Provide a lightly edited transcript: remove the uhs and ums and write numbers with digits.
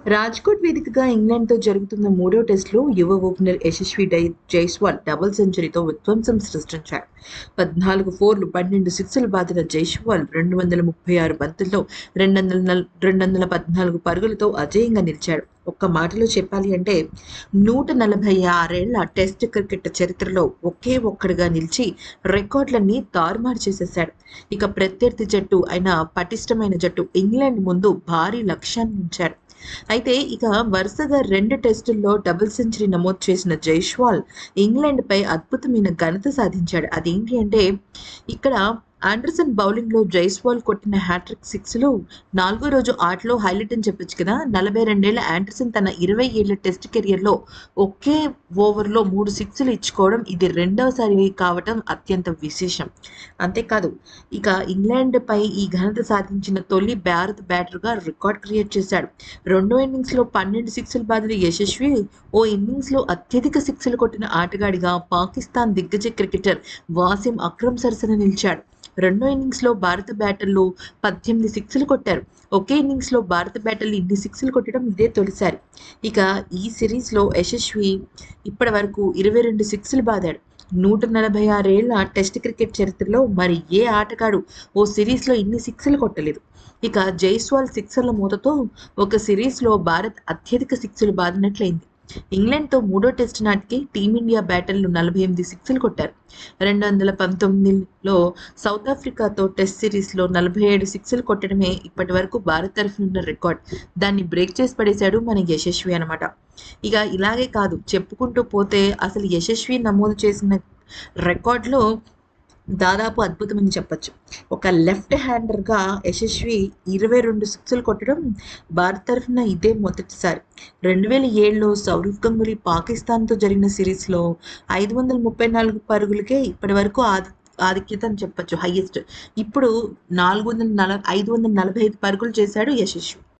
రాజ్కోట్ వేదికగా ఇంగ్లాండ్తో జరుగుతున్న మూడో టెస్టులో యువ ఓపెనర్ యశస్వి జైస్వాల్ డబుల్ సెంచరీతో విధ్వంసం సృష్టించాడు. 14 ఫోర్లు, 12 సిక్స్లు బాదిన జైస్వాల్ 236 బంతుల్లో 214 పరుగులతో అజేయంగా నిలిచాడు. ఒక్క మాటలో చెప్పాలి అంటే 146 టెస్ట్ క్రికెట్ చరిత్రలో ఒకే ఒక్కడిగా నిలిచి రికార్డులన్నీ తారుమారు చేసేశాడు. ఇక ప్రత్యర్థి జట్టు అయిన పటిష్టమైన జట్టు ఇంగ్లాండ్ ముందు భారీ లక్ష్యాన్ని ఉంచాడు. అయితే ఇక వరుసగా 2 టెస్టుల్లో డబుల్ సెంచరీ నమోదు చేసిన జైస్వాల్ ఇంగ్లాండ్‌పై అద్భుతమైన ఘనత సాధించాడు. అదేంటి అంటే ఇక్కడ ఆండర్సన్ బౌలింగ్‌లో జైస్వాల్ కొట్టిన హ్యాట్రిక్ సిక్స్‌లు నాలుగో రోజు ఆటలో హైలైట్ అని చెప్పొచ్చు కదా! 42 ఏళ్ల ఆండర్సన్ తన 20 ఏళ్ల టెస్ట్ కెరియర్‌లో ఒకే ఓవర్‌లో 3 సిక్స్‌లు ఇచ్చుకోవడం ఇది రెండవసారి కావటం అత్యంత విశేషం. అంతేకాదు ఇక ఇంగ్లాండ్‌పై ఈ ఘనత సాధించిన తొలి భారత బ్యాటర్‌గా రికార్డ్ క్రియేట్ చేశాడు. రెండో ఇన్నింగ్స్‌లో 12 సిక్స్‌లు బాదిన యశస్వి ఓ ఇన్నింగ్స్‌లో అత్యధిక సిక్స్‌లు కొట్టిన ఆటగాడిగా పాకిస్తాన్ దిగ్గజ క్రికెటర్ వాసిం అక్రమ్ సరసన నిలిచాడు. రెండో ఇన్నింగ్స్‌లో భారత బ్యాటర్లు 18 సిక్స్‌లు కొట్టారు. ఒకే ఇన్నింగ్స్‌లో భారత బ్యాటర్లు ఇన్ని సిక్స్‌లు కొట్టడం ఇదే తొలిసారి. ఇక ఈ సిరీస్‌లో యశస్వి ఇప్పటివరకు 22 సిక్స్‌లు బాదాడు. 146 టెస్ట్ క్రికెట్ చరిత్రలో మరి ఏ ఆటగాడు ఓ సిరీస్‌లో ఇన్ని సిక్స్‌లు కొట్టలేదు. ఇక జైస్వాల్ సిక్సర్ల మూతతో ఒక సిరీస్‌లో భారత్ అత్యధిక సిక్స్‌లు బాదినట్లయింది. ఇంగ్లాండ్‌తో మూడో టెస్ట్ నాటికి టీమిండియా బ్యాటర్లు 48 సిక్స్‌లు కొట్టారు. 2019లో సౌత్ ఆఫ్రికాతో టెస్ట్ సిరీస్‌లో 47 సిక్స్‌లు కొట్టడమే ఇప్పటివరకు భారత్ తరఫునున్న రికార్డ్. దాన్ని బ్రేక్ చేసి పడేశాడు మన యశస్వి అనమాట. ఇక ఇలాగే కాదు చెప్పుకుంటూ పోతే అసలు యశస్వి నమోదు చేసిన రికార్డ్‌లో దాదాపు అద్భుతమని చెప్పొచ్చు. ఒక లెఫ్ట్ హ్యాండర్‌గా యశస్వి 22 సిక్స్‌లు కొట్టడం భారత్ తరఫున ఇదే మొదటిసారి. 2007లో సౌరవ్ గంగూలీ పాకిస్తాన్‌తో జరిగిన సిరీస్‌లో 534 పరుగులకే ఇప్పటివరకు ఆధిక్యత అని చెప్పొచ్చు హైయెస్ట్. ఇప్పుడు 545 పరుగులు చేశాడు యశస్వి.